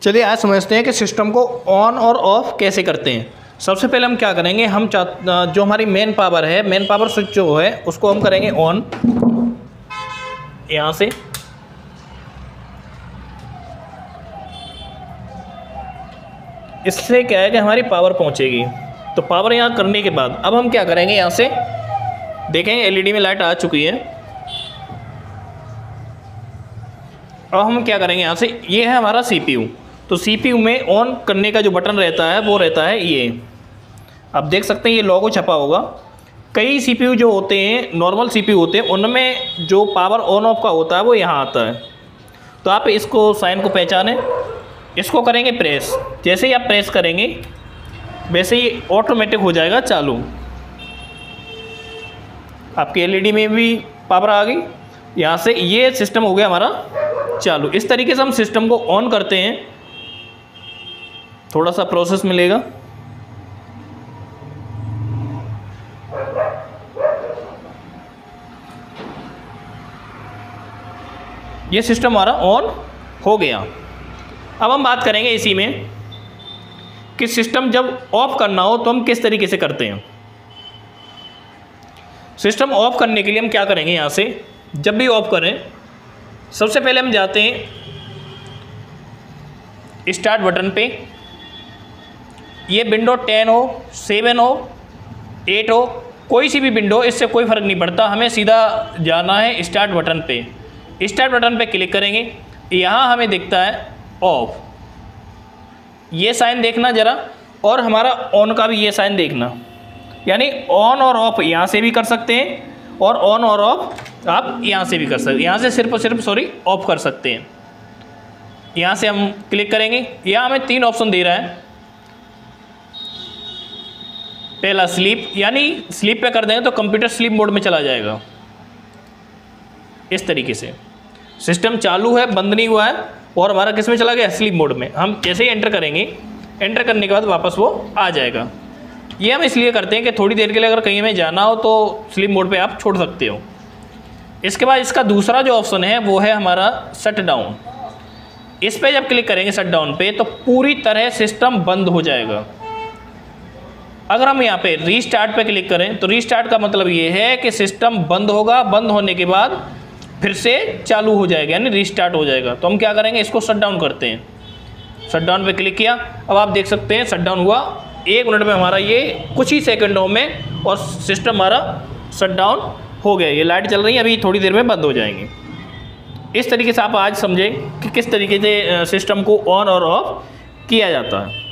चलिए आज समझते हैं कि सिस्टम को ऑन और ऑफ कैसे करते हैं। सबसे पहले हम क्या करेंगे, हम जो हमारी मेन पावर है, मेन पावर स्विच जो है उसको हम करेंगे ऑन। यहाँ से इससे क्या है कि हमारी पावर पहुँचेगी। तो पावर यहाँ करने के बाद अब हम क्या करेंगे, यहाँ से देखेंगे एलईडी में लाइट आ चुकी है। अब हम क्या करेंगे, यहाँ से ये है हमारा सीपीयू। तो सीपीयू में ऑन करने का जो बटन रहता है वो रहता है ये, आप देख सकते हैं ये लोगो छपा होगा। कई सीपीयू जो होते हैं, नॉर्मल सीपीयू होते हैं, उनमें जो पावर ऑन ऑफ का होता है वो यहाँ आता है। तो आप इसको साइन को पहचानें, इसको करेंगे प्रेस। जैसे ही आप प्रेस करेंगे वैसे ही ऑटोमेटिक हो जाएगा चालू। आपकी एलईडी में भी पावर आ गई। यहाँ से ये सिस्टम हो गया हमारा चालू। इस तरीके से हम सिस्टम को ऑन करते हैं। थोड़ा सा प्रोसेस मिलेगा। ये सिस्टम हमारा ऑन हो गया। अब हम बात करेंगे इसी में कि सिस्टम जब ऑफ करना हो तो हम किस तरीके से करते हैं। सिस्टम ऑफ करने के लिए हम क्या करेंगे, यहाँ से जब भी ऑफ करें सबसे पहले हम जाते हैं स्टार्ट बटन पे। ये विंडो 10 हो, 7 हो, 8 हो, कोई सी भी विंडो, इससे कोई फ़र्क नहीं पड़ता। हमें सीधा जाना है स्टार्ट बटन पे। स्टार्ट बटन पे क्लिक करेंगे, यहाँ हमें दिखता है ऑफ। ये साइन देखना ज़रा, और हमारा ऑन का भी ये साइन देखना। यानी ऑन और ऑफ यहाँ से भी कर सकते हैं और ऑन और ऑफ आप यहाँ से भी कर सकते हैं। यहाँ से सिर्फ और सिर्फ ऑफ कर सकते हैं। यहाँ से हम क्लिक करेंगे, यहाँ हमें 3 ऑप्शन दे रहा है। पहला स्लीप, यानी स्लीप पे कर देंगे तो कंप्यूटर स्लीप मोड में चला जाएगा। इस तरीके से सिस्टम चालू है, बंद नहीं हुआ है, और हमारा किस में चला गया, स्लीप मोड में। हम जैसे ही एंटर करेंगे, एंटर करने के बाद वापस वो आ जाएगा। ये हम इसलिए करते हैं कि थोड़ी देर के लिए अगर कहीं हमें जाना हो तो स्लीप मोड पे आप छोड़ सकते हो। इसके बाद इसका दूसरा जो ऑप्शन है वो है हमारा शट डाउन। इस पर जब क्लिक करेंगे शट डाउन पे तो पूरी तरह सिस्टम बंद हो जाएगा। अगर हम यहाँ पे रीस्टार्ट पे क्लिक करें तो रीस्टार्ट का मतलब ये है कि सिस्टम बंद होगा, बंद होने के बाद फिर से चालू हो जाएगा, यानी रीस्टार्ट हो जाएगा। तो हम क्या करेंगे, इसको शट डाउन करते हैं। शट डाउन पे क्लिक किया, अब आप देख सकते हैं शट डाउन हुआ। 1 मिनट में हमारा ये कुछ ही सेकंडों में और सिस्टम हमारा शट डाउन हो गया। ये लाइट चल रही है, अभी थोड़ी देर में बंद हो जाएंगे। इस तरीके से आप आज समझें कि किस तरीके से सिस्टम को ऑन और ऑफ किया जाता है।